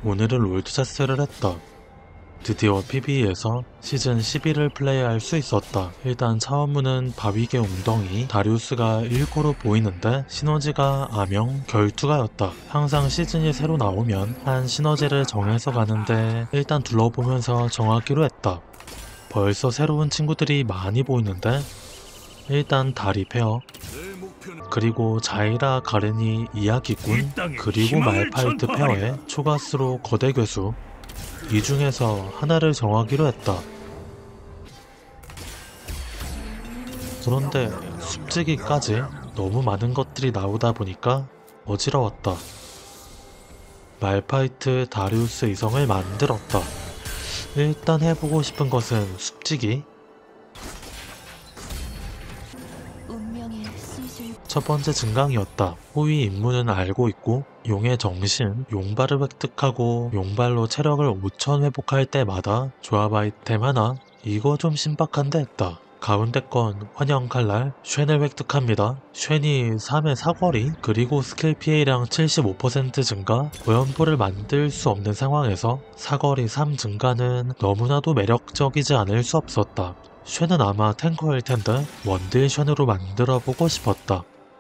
오늘은 롤드체스를 했다. 드디어 PBE에서 시즌 11을 플레이할 수 있었다. 일단 차원문은 바위개 웅덩이 다리우스가 1코로 보이는데 시너지가 암영 결투가였다. 항상 시즌이 새로 나오면 한 시너지를 정해서 가는데 일단 둘러보면서 정하기로 했다. 벌써 새로운 친구들이 많이 보이는데 일단 다리 페어, 그리고 자이라 가렌이 이야기꾼, 그리고 말파이트 페어의 초가스로 거대 괴수, 이 중에서 하나를 정하기로 했다. 그런데 숲지기까지 너무 많은 것들이 나오다 보니까 어지러웠다. 말파이트 다리우스 이성을 만들었다. 일단 해보고 싶은 것은 숲지기. 첫 번째 증강이었다. 호위 임무는 알고 있고 용의 정신, 용발을 획득하고 용발로 체력을 5000 회복할 때마다 조합 아이템 하나. 이거 좀 신박한데 했다. 가운데 건 환영 칼날, 쉔을 획득합니다. 쉔이 3의 사거리, 그리고 스킬 피해량 75% 증가. 오연포를 만들 수 없는 상황에서 사거리 3 증가는 너무나도 매력적이지 않을 수 없었다. 쉔은 아마 탱커일 텐데 원딜 쉔으로 만들어보고 싶었다.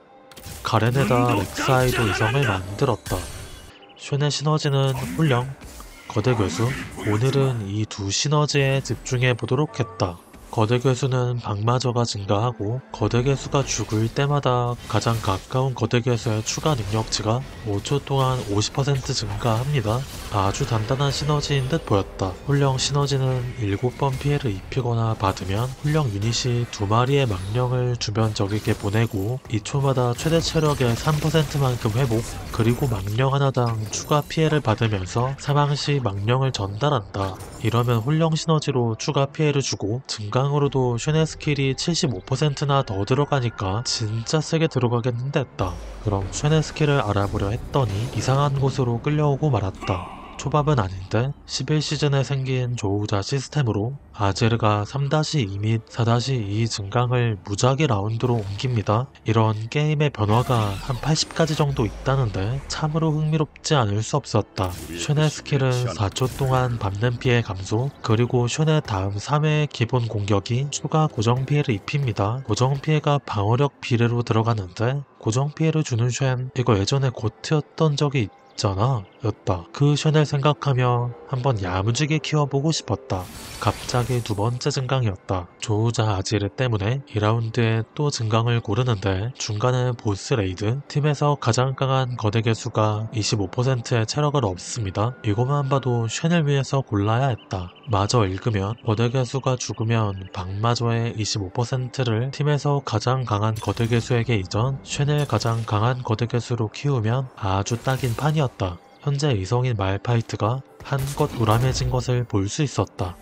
가렌에다 렉사이도 이성을 만들었다. 쉔의 시너지는 훌령, 거대 괴수. 오늘은 이 두 시너지에 집중해보도록 했다. 거대 괴수는 방마저가 증가하고 거대 괴수가 죽을 때마다 가장 가까운 거대 괴수의 추가 능력치가 5초 동안 50% 증가합니다. 아주 단단한 시너지인 듯 보였다. 훌령 시너지는 7번 피해를 입히거나 받으면 훌령 유닛이 2마리의 망령을 주변 적에게 보내고 2초마다 최대 체력의 3%만큼 회복, 그리고 망령 하나당 추가 피해를 받으면서 사망 시 망령을 전달한다. 이러면 훌령 시너지로 추가 피해를 주고 증강으로도 쉔의 스킬이 75%나 더 들어가니까 진짜 세게 들어가겠는데 했다. 그럼 쉔의 스킬을 알아보려 했더니 이상한 곳으로 끌려오고 말았다. 초밥은 아닌데 11시즌에 생긴 조우자 시스템으로 아제르가 3-2 및 4-2 증강을 무작위 라운드로 옮깁니다. 이런 게임의 변화가 한 80가지 정도 있다는데 참으로 흥미롭지 않을 수 없었다. 쉔의 스킬은 4초 동안 받는 피해 감소, 그리고 쉔의 다음 3회의 기본 공격이 추가 고정 피해를 입힙니다. 고정 피해가 방어력 비례로 들어가는데 고정 피해를 주는 쉔, 이거 예전에 고트였던 적이 있잖아 였다. 그 쉔을 생각하며 한번 야무지게 키워보고 싶었다. 갑자기 두 번째 증강이었다. 조우자 아지르 때문에 2라운드에 또 증강을 고르는데 중간에 보스 레이드, 팀에서 가장 강한 거대 개수가 25%의 체력을 얻습니다. 이것만 봐도 쉔을 위해서 골라야 했다. 마저 읽으면 거대 개수가 죽으면 박마저의 25%를 팀에서 가장 강한 거대 개수에게 이전, 쉔을 가장 강한 거대 개수로 키우면 아주 딱인 판이었다. 현재 이성인 말파이트가 한껏 우람해진 것을 볼 수 있었다.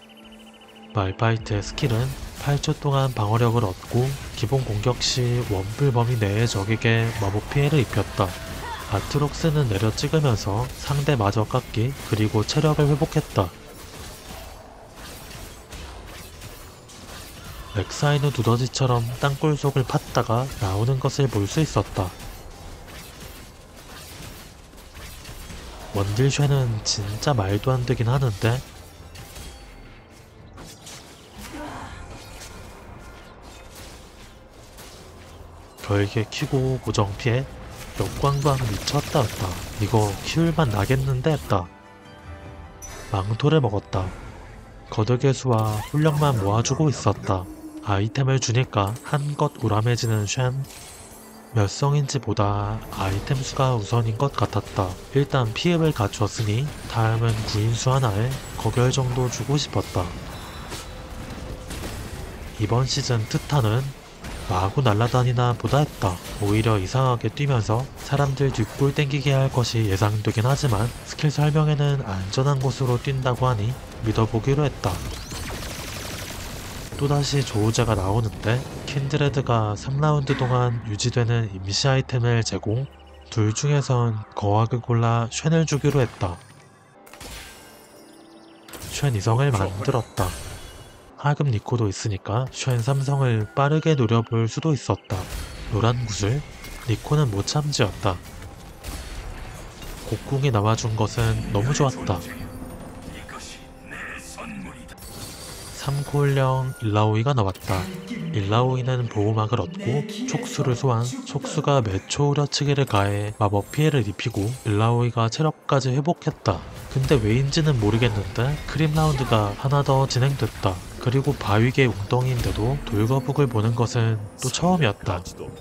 말파이트의 스킬은 8초 동안 방어력을 얻고 기본 공격 시 원뿔 범위 내의 적에게 마법 피해를 입혔다. 아트록스는 내려 찍으면서 상대 마저 깎기, 그리고 체력을 회복했다. 렉사이는 두더지처럼 땅굴 속을 팠다가 나오는 것을 볼 수 있었다. 원딜 쉔은 진짜 말도 안 되긴 하는데 별개 키고 고정 피해? 역광광 미쳤다 했다. 이거 키울만 나겠는데 했다. 망토를 먹었다. 거드개수와 훈력만 모아주고 있었다. 아이템을 주니까 한껏 우람해지는 쉔. 몇 성인지 보다 아이템 수가 우선인 것 같았다. 일단 피흡을 갖추었으니 다음은 구인수 하나에 거결 정도 주고 싶었다. 이번 시즌 트타는 마구 날아다니나 보다 했다. 오히려 이상하게 뛰면서 사람들 뒷골 땡기게 할 것이 예상되긴 하지만 스킬 설명에는 안전한 곳으로 뛴다고 하니 믿어보기로 했다. 또다시 조우자가 나오는데 킨드레드가 3라운드 동안 유지되는 임시 아이템을 제공, 둘 중에선 거학을 골라 쉔을 주기로 했다. 쉔 이성을 만들었다. 하급 니코도 있으니까 쉔 삼성을 빠르게 노려볼 수도 있었다. 노란 구슬, 니코는 못 참지였다. 옥궁이 나와준 것은 너무 좋았다. 3코을령 일라오이가 나왔다. 일라오이는 보호막을 얻고 촉수를 소환, 촉수가 매초 후려치기를 가해 마법 피해를 입히고 일라오이가 체력까지 회복했다. 근데 왜인지는 모르겠는데 크림 라운드가 하나 더 진행됐다. 그리고 바위계 웅덩이인데도 돌거북을 보는 것은 또 처음이었다.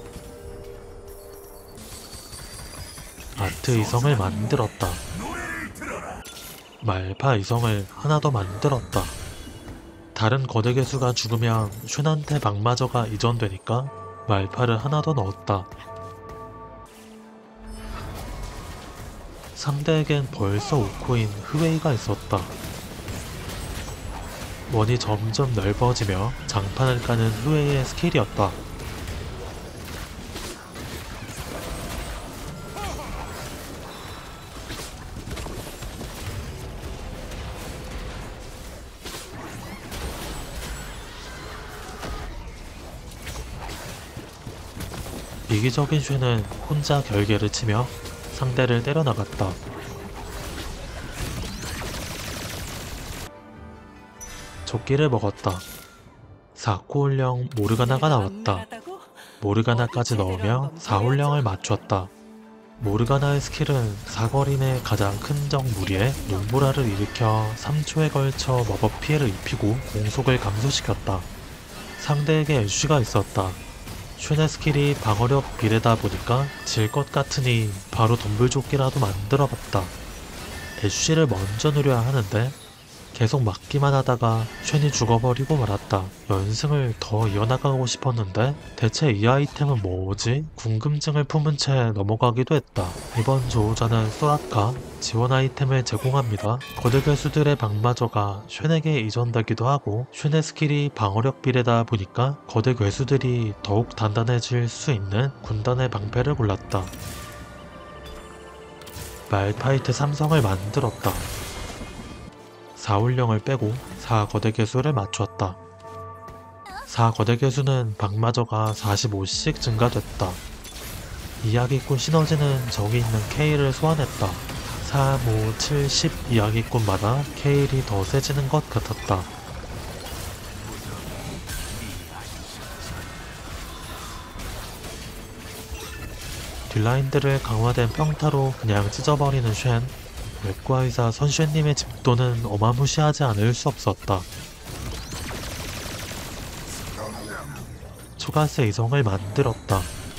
아트 이성을 만들었다. 말파 이성을 하나 더 만들었다. 다른 거대 괴수가 죽으면 쉔한테 방마저가 이전되니까 말파를 하나 더 넣었다. 상대에겐 벌써 5코인 흐웨이가 있었다. 원이 점점 넓어지며 장판을 까는 흐웨이의 스킬이었다. 이기적인 쉔은 혼자 결계를 치며 상대를 때려나갔다. 조끼를 먹었다. 4코올령 모르가나가 나왔다. 모르가나까지 넣으며 4홀령을 맞췄다. 모르가나의 스킬은 사거리 내 가장 큰 적 무리에 눈보라를 일으켜 3초에 걸쳐 마법 피해를 입히고 공속을 감소시켰다. 상대에게 애쉬가 있었다. 쉔의 스킬이 방어력 비례다 보니까 질 것 같으니 바로 덤불조끼라도 만들어봤다. 애쉬를 먼저 누려야 하는데 계속 막기만 하다가 쉔이 죽어버리고 말았다. 연승을 더 이어나가고 싶었는데 대체 이 아이템은 뭐지? 궁금증을 품은 채 넘어가기도 했다. 이번 조우자는 소라카 지원 아이템을 제공합니다. 거대 괴수들의 방마저가 쉔에게 이전되기도 하고 쉔의 스킬이 방어력 비례다 보니까 거대 괴수들이 더욱 단단해질 수 있는 군단의 방패를 골랐다. 말파이트 삼성을 만들었다. 4홀령을 빼고 4거대 괴수를 맞췄다. 4거대 괴수는 방마저가 45씩 증가됐다. 이야기꾼 시너지는 저기 있는 K를 소환했다. 3, 5, 7, 10 이야기꾼마다 K일이 더 세지는 것 같았다. 딜라인들을 강화된 평타로 그냥 찢어버리는 쉔. 웹과 의사 선슈님의 집도는 어마무시하지 않을 수 없었다. 초가스 이성을 만들었다.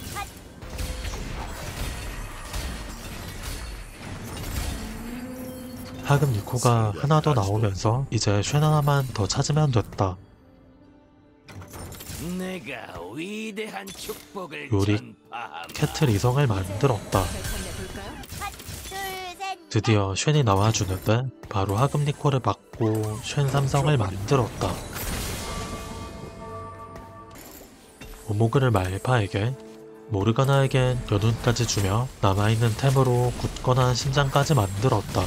하급 니코가 하나 더 나오면서 이제 쉔 하나만 더 찾으면 됐다. 요리 캐틀 이성을 만들었다. 드디어 쉔이 나와주는데 바로 하급 니코를 받고 쉔 삼성을 만들었다. 오모그를 말파에게 모르가나에겐 연운까지 주며 남아있는 템으로 굳건한 심장까지 만들었다.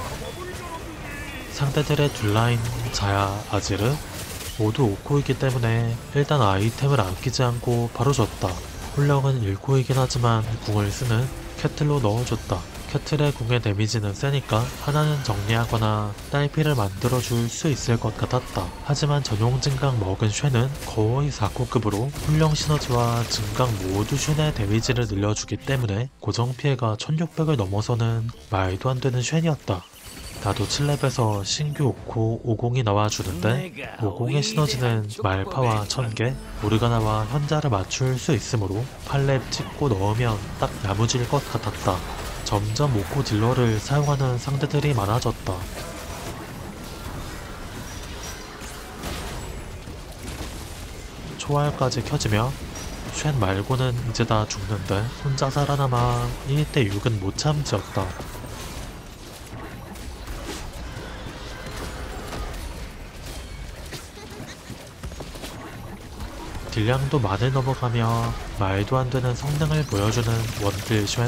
상대들의 둘라인, 자야, 아지르 모두 5코이기 때문에 일단 아이템을 아끼지 않고 바로 줬다. 홀령은 1코이긴 하지만 궁을 쓰는 캐틀로 넣어줬다. 캐틀의 궁의 데미지는 세니까 하나는 정리하거나 딸피를 만들어줄 수 있을 것 같았다. 하지만 전용 증강 먹은 쉔은 거의 4코급으로 훌령 시너지와 증강 모두 쉔의 데미지를 늘려주기 때문에 고정 피해가 1600을 넘어서는 말도 안 되는 쉔이었다. 나도 7렙에서 신규 5코 50이 나와주는데 50의 시너지는 말파와 1000개, 모르가나와 현자를 맞출 수 있으므로 8렙 찍고 넣으면 딱 야무질 것 같았다. 점점 5코 딜러를 사용하는 상대들이 많아졌다. 초월까지 켜지며 쉔 말고는 이제 다 죽는데 혼자 살아남아 1대6은 못 참지였다. 딜량도 만을 넘어가며 말도 안 되는 성능을 보여주는 원딜 쉔.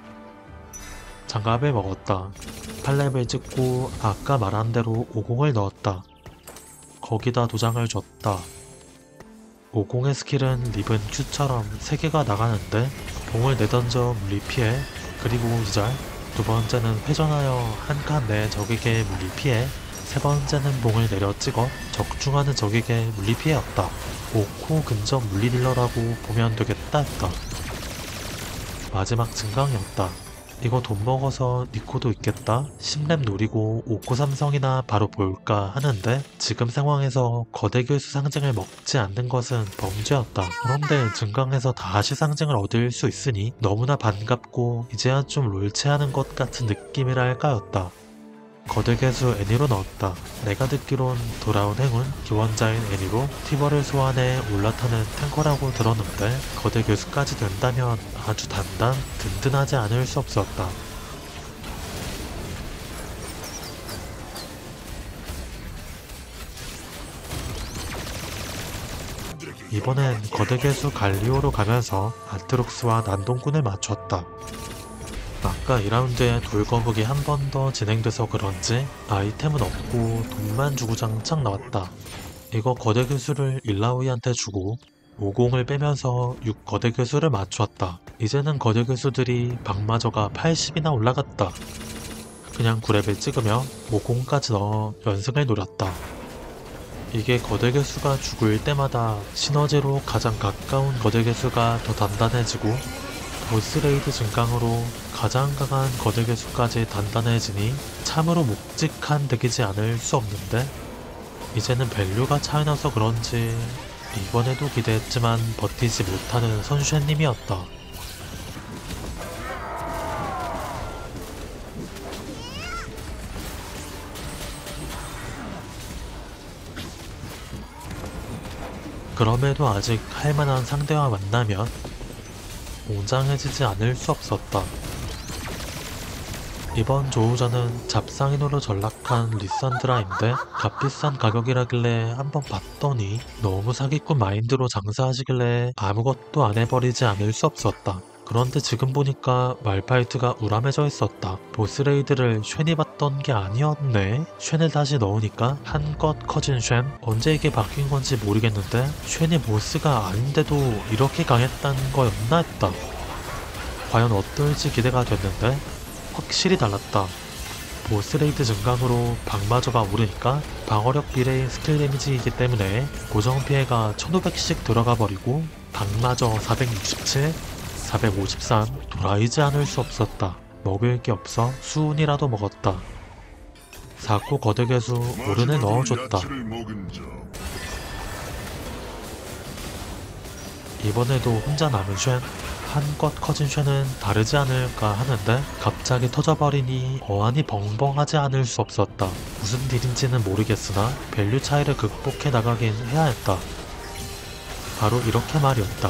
장갑을 먹었다. 8렙을 찍고 아까 말한 대로 50을 넣었다. 거기다 도장을 줬다. 50의 스킬은 립은 Q처럼 3개가 나가는데 봉을 내던져 물리 피해, 그리고 기절, 두 번째는 회전하여 한 칸 내 적에게 물리 피해, 세 번째는 봉을 내려 찍어 적중하는 적에게 물리 피해였다. 5코 근접 물리 딜러라고 보면 되겠다 했다. 마지막 증강이었다. 이거 돈 먹어서 니코도 있겠다? 10렙 노리고 5코 삼성이나 바로 볼까 하는데 지금 상황에서 거대 교수 상징을 먹지 않는 것은 범죄였다. 그런데 증강에서 다시 상징을 얻을 수 있으니 너무나 반갑고 이제야 좀 롤체하는 것 같은 느낌이랄까였다. 거대 개수 애니로 넣었다. 내가 듣기론 돌아온 행운 기원자인 애니로 티버를 소환해 올라타는 탱커라고 들었는데 거대 개수까지 된다면 아주 든든하지 않을 수 없었다. 이번엔 거대 개수 갈리오로 가면서 아트록스와 난동꾼을 맞췄다. 아까 2라운드에 돌거북이 한 번 더 진행돼서 그런지 아이템은 없고 돈만 주고 장착 나왔다. 이거 거대 교수를 일라오이한테 주고 50을 빼면서 6 거대 교수를 맞췄다. 이제는 거대 교수들이 방마저가 80이나 올라갔다. 그냥 9렙을 찍으며 50까지 넣어 연승을 노렸다. 이게 거대 교수가 죽을 때마다 시너지로 가장 가까운 거대 교수가 더 단단해지고 보스레이드 증강으로 가장 강한 거대 개수까지 단단해지니 참으로 묵직한 덱이지 않을 수 없는데 이제는 밸류가 차이나서 그런지 이번에도 기대했지만 버티지 못하는 선슈님이었다. 그럼에도 아직 할만한 상대와 만나면 웅장해지지 않을 수 없었다. 이번 조우전은 잡상인으로 전락한 리산드라인데 값비싼 가격이라길래 한번 봤더니 너무 사기꾼 마인드로 장사하시길래 아무것도 안 해버리지 않을 수 없었다. 그런데 지금 보니까 말파이트가 우람해져 있었다. 보스레이드를 쉔이 봤던 게 아니었네? 쉔을 다시 넣으니까 한껏 커진 쉔? 언제 이게 바뀐 건지 모르겠는데 쉔이 보스가 아닌데도 이렇게 강했다는 거였나 했다. 과연 어떨지 기대가 됐는데 확실히 달랐다. 보스레이드 증강으로 방마저가 오르니까 방어력 비례인 스킬 데미지이기 때문에 고정 피해가 1500씩 들어가 버리고 방마저 467, 453 돌아이지 않을 수 없었다. 먹을 게 없어 수운이라도 먹었다. 4코 거대 개수 오른에 넣어줬다. 이번에도 혼자 남은 쉔, 한껏 커진 쉔은 다르지 않을까 하는데 갑자기 터져버리니 어안이 벙벙하지 않을 수 없었다. 무슨 딜인지는 모르겠으나 밸류 차이를 극복해 나가긴 해야 했다. 바로 이렇게 말이었다.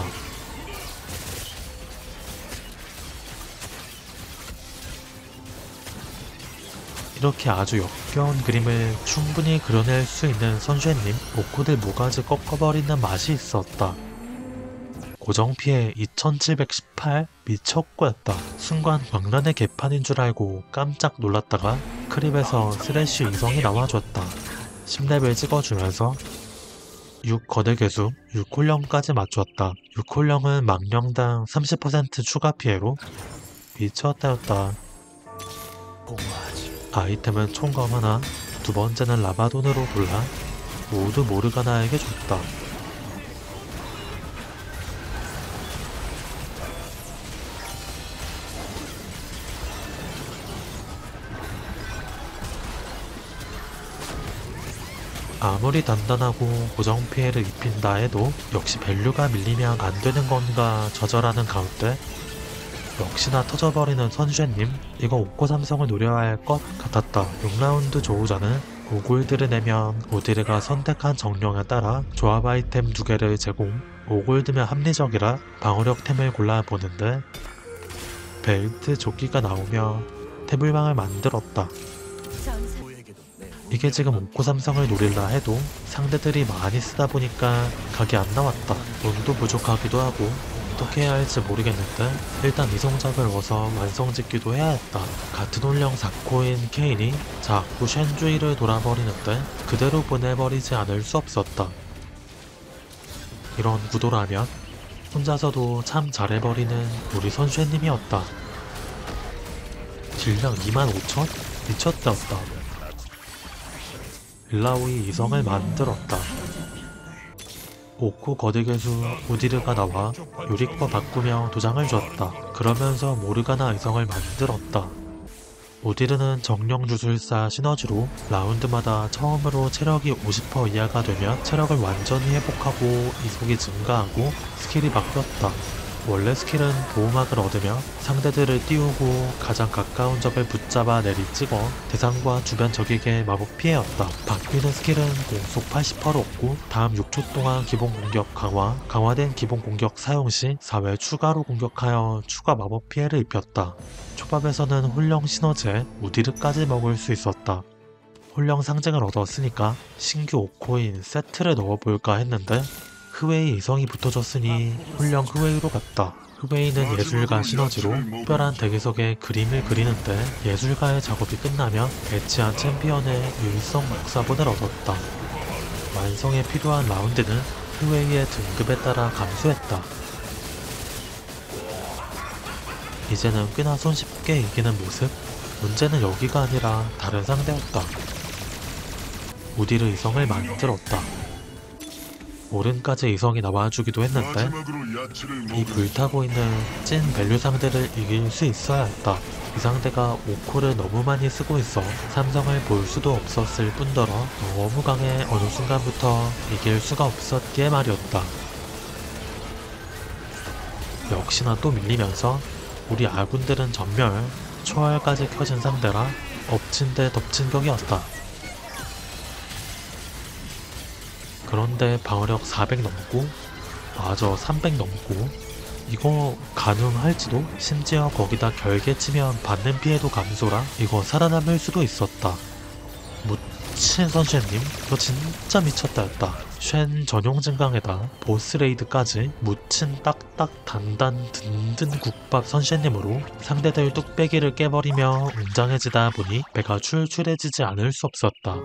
이렇게 아주 역겨운 그림을 충분히 그려낼 수 있는 선쉐님, 오코들 모가지 꺾어버리는 맛이 있었다. 고정피해 2718 미쳤고였다. 순간 광란의 개판인 줄 알고 깜짝 놀랐다가 크립에서 스래쉬 이성이 나와줬다. 10렙을 찍어주면서 6 거대 개수 6홀령까지 맞췄다. 6홀령은 망령당 30% 추가 피해로 미쳤다였다. 아이템은 총검 하나, 두 번째는 라바돈으로 골라 모두 모르가나에게 줬다. 아무리 단단하고 고정 피해를 입힌다 해도 역시 밸류가 밀리면 안 되는 건가 저절하는 가운데 역시나 터져버리는 선쉐님, 이거 5코 삼성을 노려야 할 것 같았다. 6라운드 조우자는 5골드를 내면 오디르가 선택한 정령에 따라 조합 아이템 2개를 제공, 5골드면 합리적이라 방어력템을 골라보는데 벨트 조끼가 나오며 태블망을 만들었다. 이게 지금 5코 삼성을 노릴라 해도 상대들이 많이 쓰다 보니까 각이 안 나왔다. 운도 부족하기도 하고 어떻게 해야 할지 모르겠는데 일단 이성작을 얻어서 완성짓기도 해야 했다. 같은 홀령 4코인 케인이 자꾸 쉔주의를 돌아버리는데 그대로 보내버리지 않을 수 없었다. 이런 구도라면 혼자서도 참 잘해버리는 우리 선쉐님이었다. 질량 25,000? 미쳤다었다. 일라오이 이성을 만들었다. 오쿠 거대개수 우디르가 나와 요리과 바꾸며 도장을 줬다. 그러면서 모르가나 이성을 만들었다. 우디르는 정령주술사 시너지로 라운드마다 처음으로 체력이 50% 이하가 되면 체력을 완전히 회복하고 이속이 증가하고 스킬이 바뀌었다. 원래 스킬은 보호막을 얻으며 상대들을 띄우고 가장 가까운 적을 붙잡아 내리찍어 대상과 주변 적에게 마법 피해였다. 바뀌는 스킬은 공속 80%를 얻고 다음 6초 동안 기본 공격 강화, 강화된 기본 공격 사용 시 4회 추가로 공격하여 추가 마법 피해를 입혔다. 초밥에서는 홀령 시너지에 우디르까지 먹을 수 있었다. 홀령 상징을 얻었으니까 신규 5코인 세트를 넣어볼까 했는데 흐웨이 이성이 붙어졌으니 훌령 흐웨이로 갔다. 흐웨이는 예술가 시너지로 특별한 덱에서의 그림을 그리는데 예술가의 작업이 끝나면 배치한 챔피언의 유일성 복사본을 얻었다. 완성에 필요한 라운드는 흐웨이의 등급에 따라 감소했다. 이제는 꽤나 손쉽게 이기는 모습? 문제는 여기가 아니라 다른 상대였다. 우디르 이성을 만들었다. 오른까지 이성이 나와주기도 했는데 이 불타고 있는 찐 밸류 상대를 이길 수 있어야 했다. 이 상대가 5코를 너무 많이 쓰고 있어 삼성을 볼 수도 없었을 뿐더러 너무 강해 어느 순간부터 이길 수가 없었기에 말이었다. 역시나 또 밀리면서 우리 아군들은 전멸, 초월까지 켜진 상대라 엎친 데 덮친 격이었다. 그런데 방어력 400 넘고 마저 300 넘고 이거 가능할지도? 심지어 거기다 결계 치면 받는 피해도 감소라 이거 살아남을 수도 있었다. 무친 선쉐님 이거 진짜 미쳤다였다. 쉔 전용 증강에다 보스 레이드까지 무친 딱딱 단단 든든 국밥 선쉐님으로 상대들 뚝배기를 깨버리며 웅장해지다 보니 배가 출출해지지 않을 수 없었다.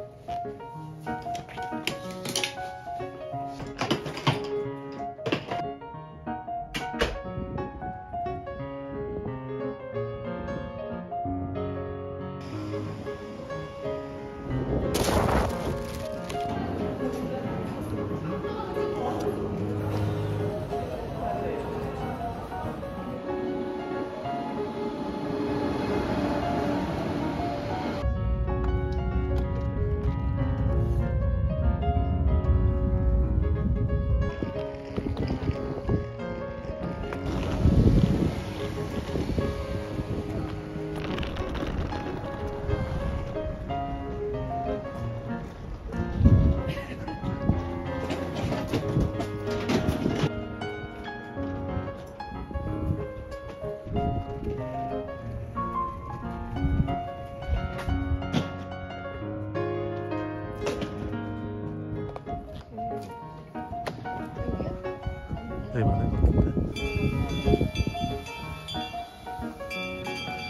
네, 많은 것 같은데.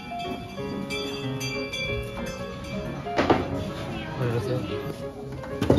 안녕하세요.